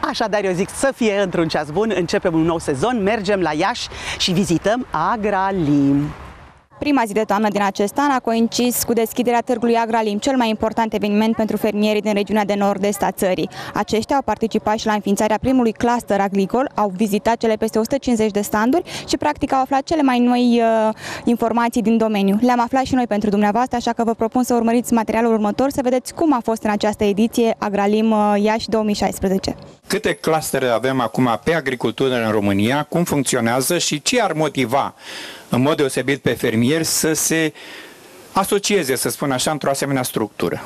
Așadar, eu zic să fie într-un ceas bun, începem un nou sezon, mergem la Iași și vizităm Agralim. Prima zi de toamnă din acest an a coincis cu deschiderea Târgului Agralim, cel mai important eveniment pentru fermierii din regiunea de nord-est a țării. Aceștia au participat și la înființarea primului cluster agricol, au vizitat cele peste 150 de standuri și practic au aflat cele mai noi informații din domeniu. Le-am aflat și noi pentru dumneavoastră, așa că vă propun să urmăriți materialul următor, să vedeți cum a fost în această ediție Agralim Iași 2016. Câte clustere avem acum pe agricultură în România, cum funcționează și ce ar motiva în mod deosebit pe fermieri să se asocieze, să spun așa, într-o asemenea structură?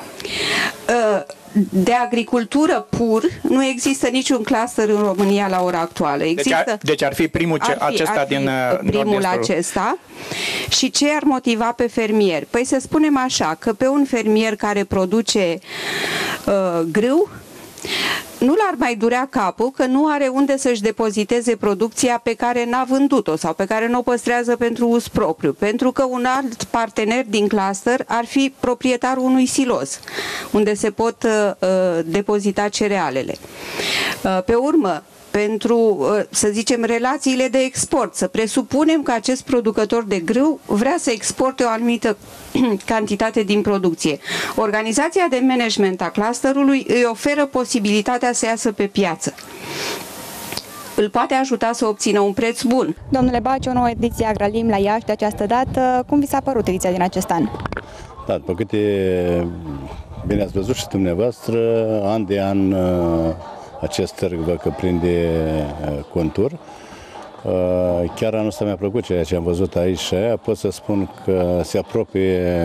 De agricultură pur nu există niciun cluster în România la ora actuală. Deci ar fi primul primul acesta. Și ce ar motiva pe fermier? Păi să spunem așa, că pe un fermier care produce grâu, nu l-ar mai durea capul că nu are unde să-și depoziteze producția pe care n-a vândut-o sau pe care nu o păstrează pentru uz propriu, pentru că un alt partener din cluster ar fi proprietarul unui silos unde se pot depozita cerealele. Pe urmă, pentru, să zicem, relațiile de export. Să presupunem că acest producător de grâu vrea să exporte o anumită cantitate din producție. Organizația de management a clusterului îi oferă posibilitatea să iasă pe piață. Îl poate ajuta să obțină un preț bun. Domnule Baci, o nouă ediție Agralim la Iași de această dată. Cum vi s-a părut ediția din acest an? Da, după câte bine ați văzut și dumneavoastră, an de an acest târg văd că prinde contur. Chiar anul ăsta mi-a plăcut ceea ce am văzut aici și aia. Pot să spun că se apropie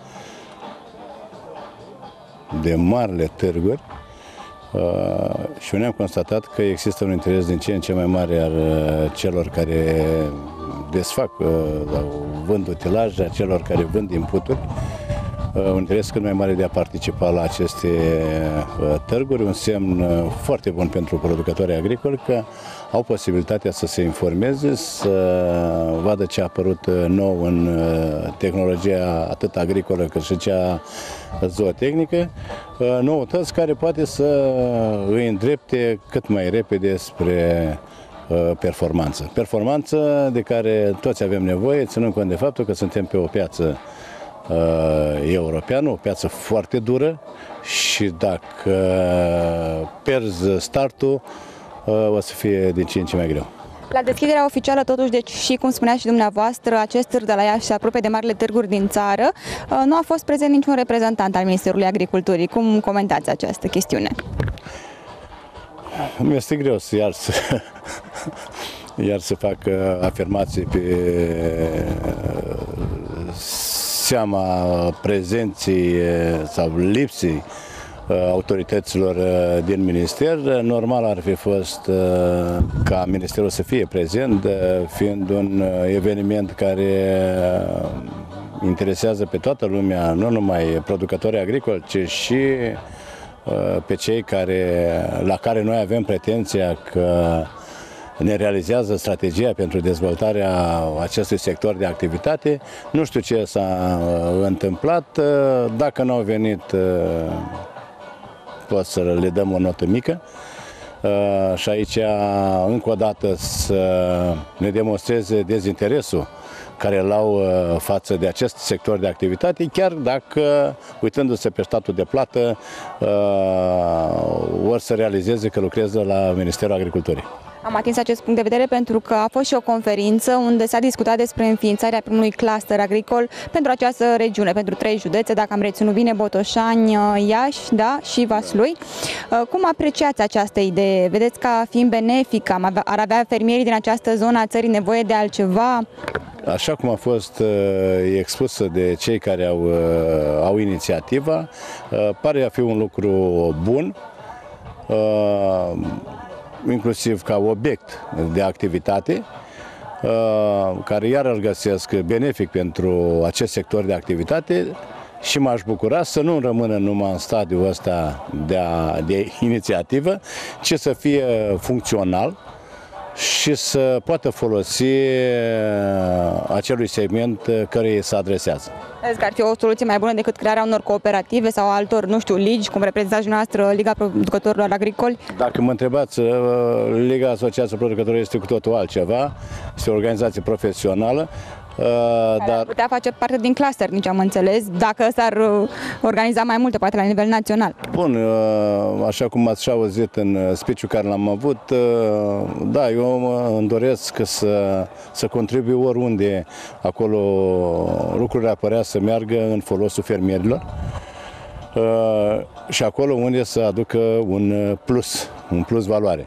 de marile târguri și ne-am constatat că există un interes din ce în ce mai mare al celor care desfac sau vând utilaje, a celor care vând inputuri. Un interes cât mai mare de a participa la aceste târguri, un semn foarte bun pentru producătorii agricoli că au posibilitatea să se informeze, să vadă ce a apărut nou în tehnologia atât agricolă cât și cea zootehnică, noutăți care poate să îi îndrepte cât mai repede spre performanță. Performanță de care toți avem nevoie, ținând cont de faptul că suntem pe o piață europeană, o piață foarte dură și dacă pierzi startul, o să fie din ce în ce mai greu. La deschiderea oficială, totuși, deci și cum spunea și dumneavoastră, acest târg de la Iași se apropie de marile târguri din țară, nu a fost prezent niciun reprezentant al Ministerului Agriculturii. Cum comentați această chestiune? Mi este greu iar să fac afirmații pe seama prezenții sau lipsii autorităților din minister. Normal ar fi fost ca ministerul să fie prezent, fiind un eveniment care interesează pe toată lumea, nu numai producătorii agricoli, ci și pe cei la care noi avem pretenția că ne realizează strategia pentru dezvoltarea acestui sector de activitate. Nu știu ce s-a întâmplat. Dacă nu au venit, pot să le dăm o notă mică. Și aici, încă o dată, să ne demonstreze dezinteresul care îl au față de acest sector de activitate, chiar dacă, uitându-se pe statul de plată, or să realizeze că lucrează la Ministerul Agriculturii. Am atins acest punct de vedere pentru că a fost și o conferință unde s-a discutat despre înființarea primului cluster agricol pentru această regiune, pentru 3 județe, dacă am reținut bine, Botoșani, Iași, da, și Vaslui. Cum apreciați această idee? Vedeți ca fiind benefică? Ar avea fermierii din această zonă a țării nevoie de altceva? Așa cum a fost expusă de cei care au inițiativa, pare a fi un lucru bun, inclusiv ca obiect de activitate, care iar îl găsesc benefic pentru acest sector de activitate și m-aș bucura să nu rămână numai în stadiul ăsta de inițiativă, ci să fie funcțional și să poată folosi acelui segment care îi se adresează. Crezi că ar fi o soluție mai bună decât crearea unor cooperative sau altor, nu știu, ligi, cum reprezentați dumneavoastră Liga Producătorilor Agricoli? Dacă mă întrebați, Liga Asociației Producătorilor este cu totul altceva, este o organizație profesională. Dar ar putea face parte din cluster, nici am înțeles, dacă s-ar organiza mai multe, poate la nivel național. Bun, așa cum ați și auzit în speech-ul care l-am avut, da, eu îmi doresc să contribui oriunde acolo lucrurile apărea să meargă în folosul fermierilor și acolo unde să aducă un plus valoare.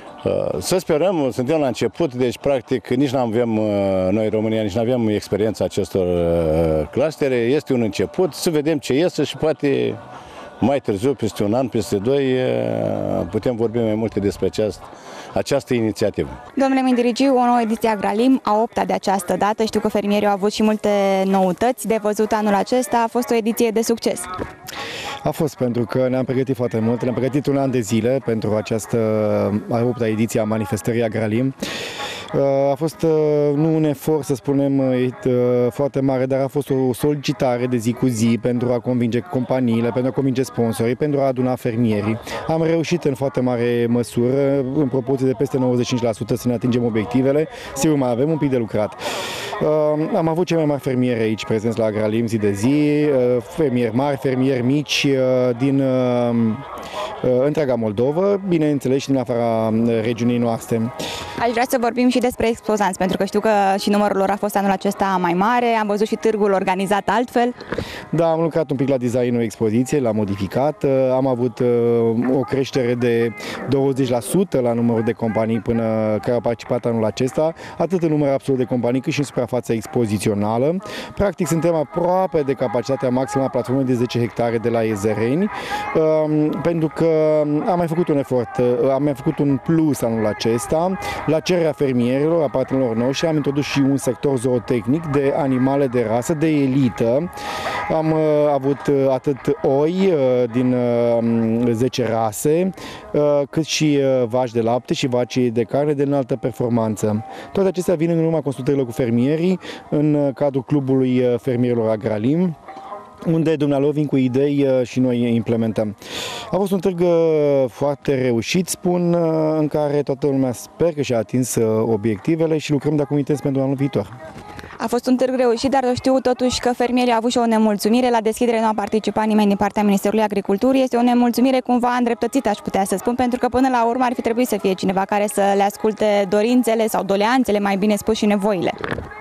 Să sperăm, suntem la început, deci practic nici nu avem, noi în România, nici nu avem experiența acestor clustere, este un început, să vedem ce iese și poate mai târziu, peste un an, peste doi, putem vorbi mai multe despre această inițiativă. Domnule Mindirigiu, o nouă ediție Agralim, a 8-a de această dată, știu că fermierii au avut și multe noutăți de văzut anul acesta, a fost o ediție de succes. A fost, pentru că ne-am pregătit foarte mult, ne-am pregătit un an de zile pentru această a 8-a ediție a manifestării Agralim. A fost nu un efort, să spunem, foarte mare, dar a fost o solicitare de zi cu zi pentru a convinge companiile, pentru a convinge sponsorii, pentru a aduna fermierii. Am reușit în foarte mare măsură, în proporție de peste 95%, să ne atingem obiectivele. Sigur, mai avem un pic de lucrat. Am avut cei mai mari fermieri aici prezenți la Agralim zi de zi, fermieri mari, fermieri mici din întreaga Moldovă, bineînțeles și din afara regiunii noastre. Aș vrea să vorbim și despre expozanți, pentru că știu că și numărul lor a fost anul acesta mai mare, am văzut și târgul organizat altfel. Da, am lucrat un pic la designul expoziției, l-am modificat, am avut o creștere de 20% la numărul de companii până care au participat anul acesta, atât în număr absolut de companii cât și în suprafața expozițională. Practic suntem aproape de capacitatea maximă a platformei de 10 hectare de la Ezereni, pentru că am mai făcut un efort, am mai făcut un plus anul acesta. La cererea fermierilor, a partenerilor noștri, am introdus și un sector zootehnic de animale de rasă, de elită. Am avut atât oi din 10 rase, cât și vaci de lapte și vaci de carne de înaltă performanță. Toate acestea vin în urma consultărilor cu fermierii în cadrul Clubului Fermierilor Agralim, unde dumnealor vin cu idei și noi implementăm. A fost un târg foarte reușit, spun, în care toată lumea sper că și-a atins obiectivele și lucrăm de acum intens pentru anul viitor. A fost un târg reușit, dar știu totuși că fermierii au avut și o nemulțumire. La deschidere nu a participat nimeni din partea Ministerului Agriculturii. Este o nemulțumire cumva îndreptățită, aș putea să spun, pentru că până la urmă ar fi trebuit să fie cineva care să le asculte dorințele sau doleanțele, mai bine spus, și nevoile.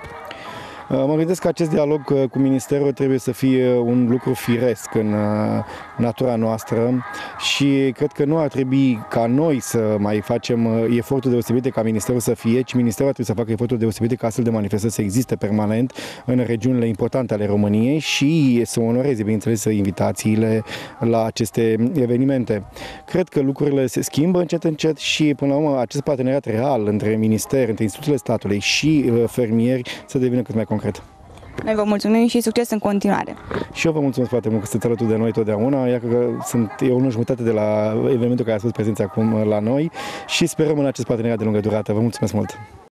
Mă gândesc că acest dialog cu Ministerul trebuie să fie un lucru firesc în natura noastră și cred că nu ar trebui ca noi să mai facem eforturi deosebite ca Ministerul să fie, ci Ministerul trebuie să facă eforturi deosebite ca astfel de manifestări să existe permanent în regiunile importante ale României și să onoreze, bineînțeles, invitațiile la aceste evenimente. Cred că lucrurile se schimbă încet și, până la urmă, acest parteneriat real între minister, între instituțiile statului și fermieri să devină cât mai concret. Noi vă mulțumim și succes în continuare. Și eu vă mulțumesc foarte mult că sunteți alături de noi totdeauna. Iar că sunt eu unul jumătate de la evenimentul care a fost prezenți acum la noi și sperăm în acest parteneriat de lungă durată. Vă mulțumesc mult!